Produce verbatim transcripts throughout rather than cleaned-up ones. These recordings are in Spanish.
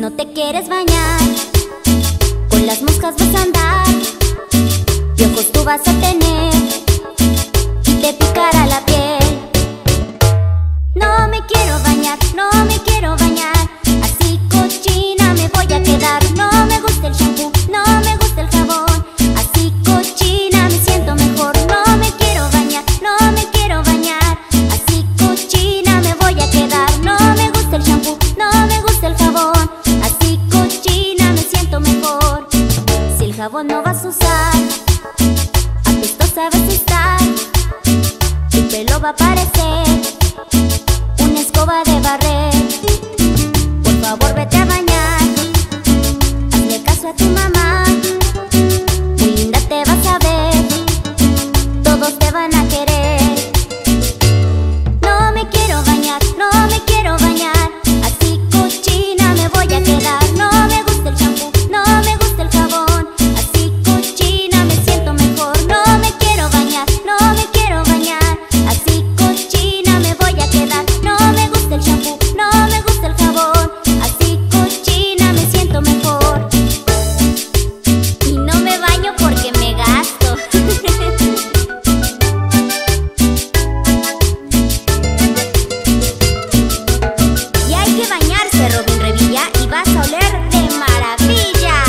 no te quieres bañar, con las moscas vas a andar, y ojos tú vas a tener, y te picará la piel. No me quiero bañar, no me quiero bañar, así cochina me voy a quedar. No me gusta el shampoo, no me gusta el jabón, así cochina me siento mejor. No me quiero bañar, no me quiero bañar, así cochina me voy a quedar. No me gusta el shampoo, no me gusta el jabón, así cochina me siento mejor. Si el jabón no vas a usar, apestosa vas a estar, tu pelo va a parecer una escoba de barrer. Por favor vete a bañar, hazle caso a tu mamá, muy linda te vas a ver, todos te van a querer. No me quiero bañar, no me quiero bañar, así cochina me voy a quedar. No me gusta el shampoo, no me gusta el jabón, así cochina me siento mejor. No me quiero bañar, no me quiero bañar, así cochina me voy a quedar. No me gusta el shampoo, no me gusta el jabón, así cochina me siento mejor. Y no me baño porque me gasto. Y hay que bañarse, Robin Revilla, y vas a oler de maravilla.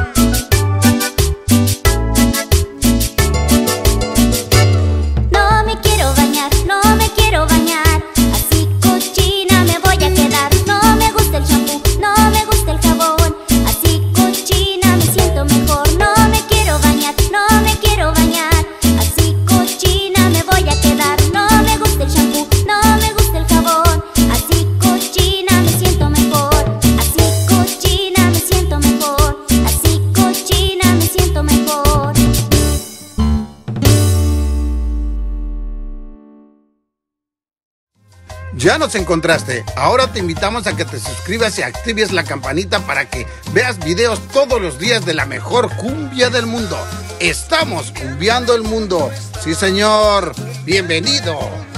No me quiero bañar, no me quiero bañar, así cochina me voy a quedar. No me gusta el shampoo, no me gusta el jabón, así cochina me siento mejor. No me quiero bañar, no me quiero bañar, así cochina me voy a quedar. No me gusta el shampoo, no me gusta el jabón, así cochina me siento mejor. Así cochina me siento mejor, así cochina me siento mejor. Ya nos encontraste. Ahora te invitamos a que te suscribas y actives la campanita para que veas videos todos los días de la mejor cumbia del mundo. Estamos cumbiando el mundo. Sí, señor. Bienvenido.